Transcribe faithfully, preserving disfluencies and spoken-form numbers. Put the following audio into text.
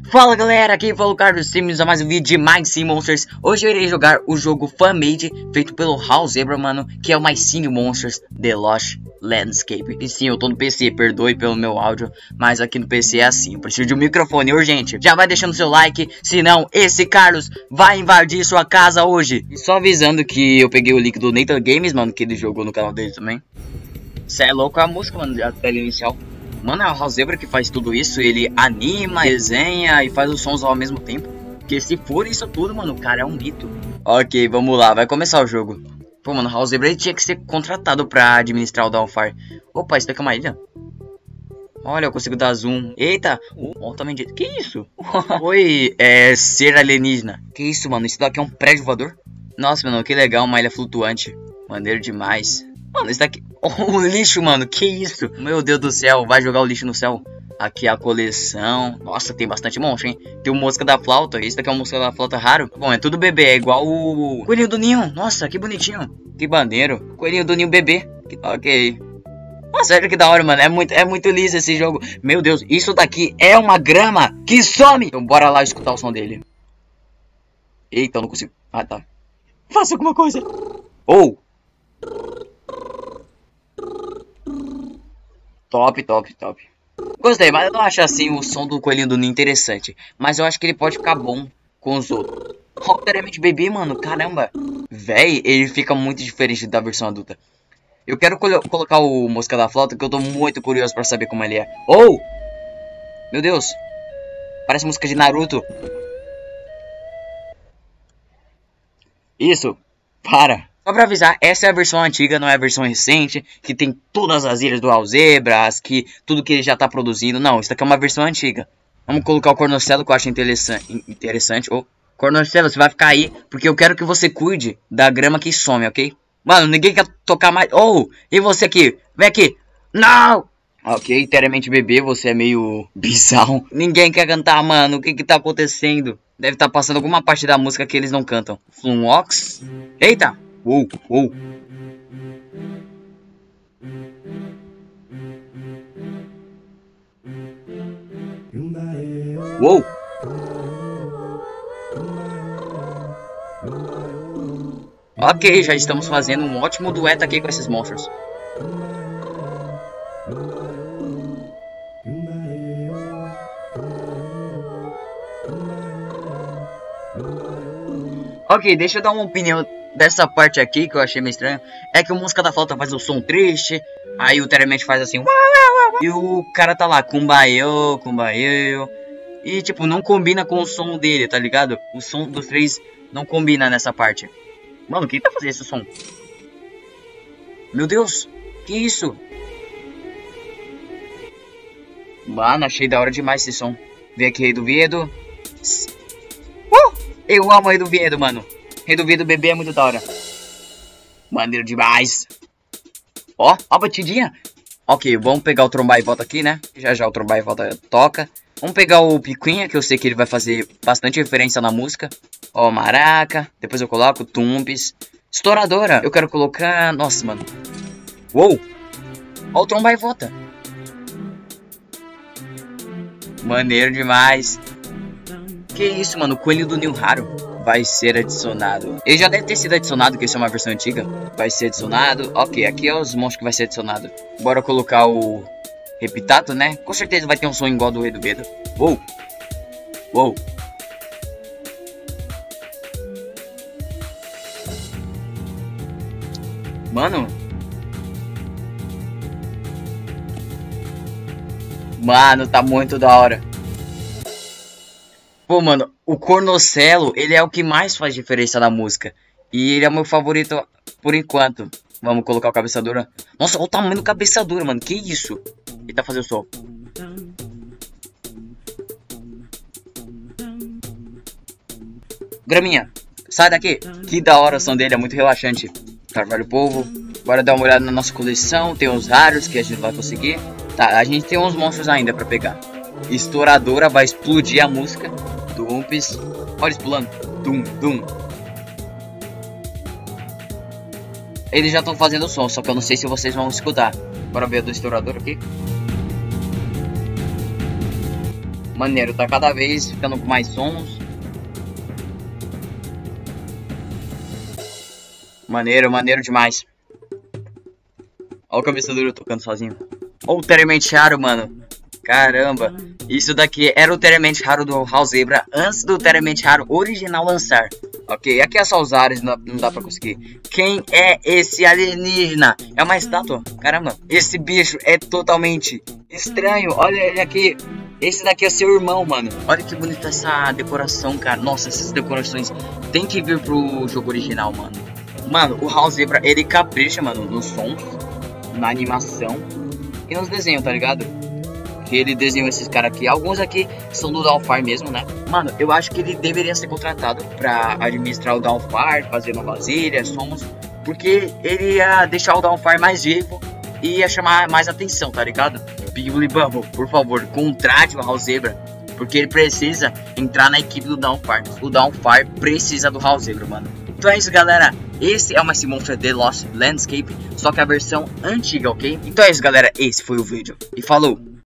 Fala galera, aqui foi o Carlos Sims a mais um vídeo de Mine Sim Monsters. Hoje eu irei jogar o jogo fan-made feito pelo House Zebra, mano, que é o Mine Sim Monsters The Lost Landscape. E sim, eu tô no P C, perdoe pelo meu áudio, mas aqui no P C é assim, eu preciso de um microfone urgente. Já vai deixando seu like, senão esse Carlos vai invadir sua casa hoje. E só avisando que eu peguei o link do Nathan Games, mano, que ele jogou no canal dele também. Cê é louco a música, mano, a tela inicial. Mano, é o House Zebra que faz tudo isso. Ele anima, desenha e faz os sons ao mesmo tempo. Porque se for isso tudo, mano, o cara é um mito. Ok, vamos lá, vai começar o jogo. Pô, mano, o House Zebra tinha que ser contratado pra administrar o Downfire. Opa, isso daqui é uma ilha. Olha, eu consigo dar zoom. Eita, oh, também de... Que isso? Oi, é ser alienígena. Que isso, mano, isso daqui é um prédio voador? Nossa, mano, que legal, uma ilha flutuante. Maneiro demais. Mano, isso daqui... Oh, o lixo, mano, que isso? Meu Deus do céu, vai jogar o lixo no céu. Aqui é a coleção. Nossa, tem bastante monstro, hein? Tem o Mosca da Flauta. Esse daqui é um Mosca da Flauta raro. Bom, é tudo bebê, é igual o... Coelhinho do Ninho. Nossa, que bonitinho. Que bandeiro. Coelhinho do Ninho bebê. Ok. Nossa, sério que da hora, mano. É muito, é muito liso esse jogo. Meu Deus, isso daqui é uma grama que some. Então bora lá escutar o som dele. Eita, eu não consigo. Ah, tá. Faça alguma coisa. Ou... Oh. Top, top, top. Gostei, mas eu não acho assim o som do Coelhinho do Ninho interessante. Mas eu acho que ele pode ficar bom com os outros. Obviamente bebê, mano, caramba. Véi, ele fica muito diferente da versão adulta. Eu quero colo colocar o Mosca da Flauta, que eu tô muito curioso pra saber como ele é. Oh! Meu Deus. Parece música de Naruto. Isso. Para. Só pra avisar, essa é a versão antiga, não é a versão recente, que tem todas as ilhas do House Zebra, que tudo que ele já tá produzindo. Não, isso daqui é uma versão antiga. Vamos colocar o Cornocelo, que eu acho interessante. interessante. Oh, Cornocelo, você vai ficar aí, porque eu quero que você cuide da grama que some, ok? Mano, ninguém quer tocar mais... Oh, e você aqui? Vem aqui. Não! Ok, inteiramente bebê, você é meio bizarro. Ninguém quer cantar, mano, o que que tá acontecendo? Deve estar tá passando alguma parte da música que eles não cantam. Flumox? Eita! Uou, uou. Uou. Ok, já estamos fazendo um ótimo dueto aqui com esses monstros. Ok, deixa eu dar uma opinião dessa parte aqui que eu achei meio estranho. É que o Mosca da Flauta faz o som triste. Aí o Teremente faz assim. E o cara tá lá, Kumbaio, Kumbaio. E tipo, não combina com o som dele, tá ligado? O som dos três não combina nessa parte. Mano, quem tá fazendo esse som? Meu Deus, que isso? Mano, achei da hora demais esse som. Vem aqui, Rei do Viedo. Uh! Eu amo o Rei do Viedo, mano. Rei do Viedo bebê é muito da hora. Maneiro demais. Ó, ó a batidinha. Ok, vamos pegar o Trombar e volta aqui, né? Já já o Trombar e volta toca. Vamos pegar o Picuinha, que eu sei que ele vai fazer bastante referência na música. Ó, Maraca. Depois eu coloco Tumpis. Estouradora. Eu quero colocar... Nossa, mano. Uou. Ó o Trombar e volta. Maneiro demais. Que isso, mano. O Coelho do Ninho raro vai ser adicionado. Ele já deve ter sido adicionado, que isso é uma versão antiga. Vai ser adicionado. Ok, aqui é os monstros que vai ser adicionado. Bora colocar o Repitato, né? Com certeza vai ter um som igual do Rei do Viedo. Uou. Uou. Mano. Mano, tá muito da hora. Pô, mano, o Cornocelo, ele é o que mais faz diferença na música. E ele é o meu favorito por enquanto. Vamos colocar o Cabeçadura. Nossa, olha o tamanho do Cabeçadura, mano. Que isso? Ele tá fazendo o som. Graminha, sai daqui. Que da hora o som dele, é muito relaxante. Carvalho Povo. Bora dar uma olhada na nossa coleção. Tem uns raros que a gente vai conseguir. Tá, a gente tem uns monstros ainda pra pegar. Estouradora vai explodir a música. Dumpis. Olha eles pulando. Dum, dum. Eles já estão fazendo o som, só que eu não sei se vocês vão escutar. Bora ver a do estourador aqui. Maneiro, tá cada vez ficando com mais sons. Maneiro, maneiro demais. Olha o cabeça duro tocando sozinho. Olha o Teremente raro, mano. Caramba. Isso daqui era o Teremente raro do House Zebra antes do Teremente raro original lançar. Ok, aqui é só os ares, não, não dá pra conseguir. Quem é esse alienígena? É uma estátua. Caramba, esse bicho é totalmente estranho. Olha ele aqui. Esse daqui é seu irmão, mano. Olha que bonita essa decoração, cara. Nossa, essas decorações tem que vir pro jogo original, mano. Mano, o House Zebra, ele capricha, mano, nos sons, na animação e nos desenhos, tá ligado? Que ele desenhou esses caras aqui. Alguns aqui são do Downfire mesmo, né? Mano, eu acho que ele deveria ser contratado pra administrar o Downfire, fazer novas ilhas, sons. Porque ele ia deixar o Downfire mais vivo e ia chamar mais atenção, tá ligado? Billy Bubble, por favor, contrate o House Zebra. Porque ele precisa entrar na equipe do Downfire. O Downfire precisa do House Zebra, mano. Então é isso, galera. Esse é o Mighty Monster The Lost Landscape, só que a versão antiga, ok? Então é isso, galera. Esse foi o vídeo. E falou!